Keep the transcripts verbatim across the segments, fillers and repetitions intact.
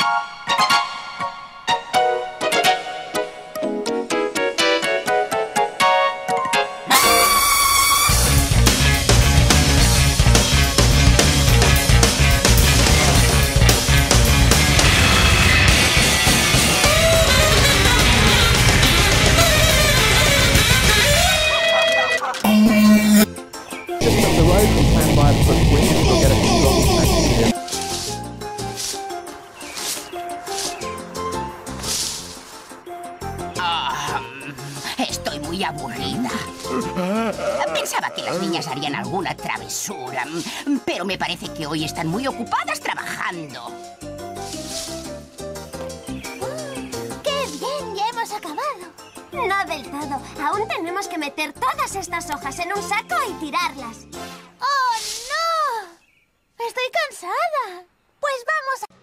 Estoy muy aburrida. Pensaba que las niñas harían alguna travesura, pero me parece que hoy están muy ocupadas trabajando. ¡Qué bien! ¡Ya hemos acabado! No del todo. Aún tenemos que meter todas estas hojas en un saco y tirarlas. ¡Oh, no! ¡Estoy cansada! Pues vamos a...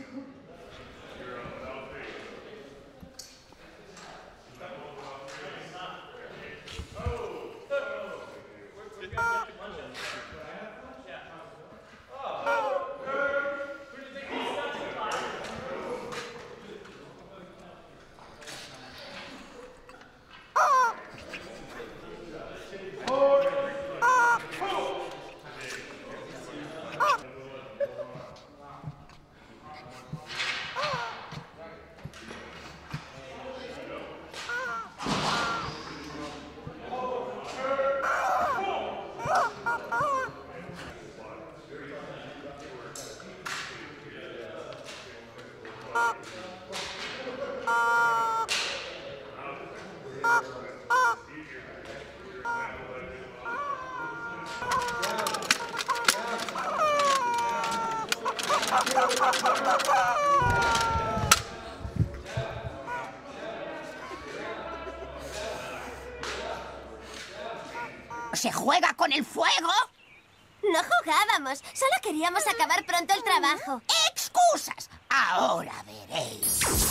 ¿Se juega con el fuego? No jugábamos, solo queríamos acabar pronto el trabajo. ¡Excusas! Ahora veréis.